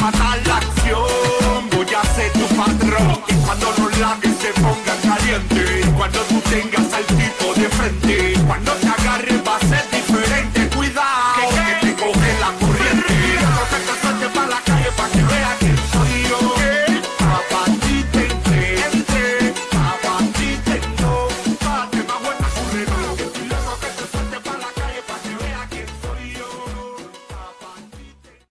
desata la acción. Voy a ser tu patrón y cuando los labios se pongan calientes, cuando tú tengas al tipo de frente,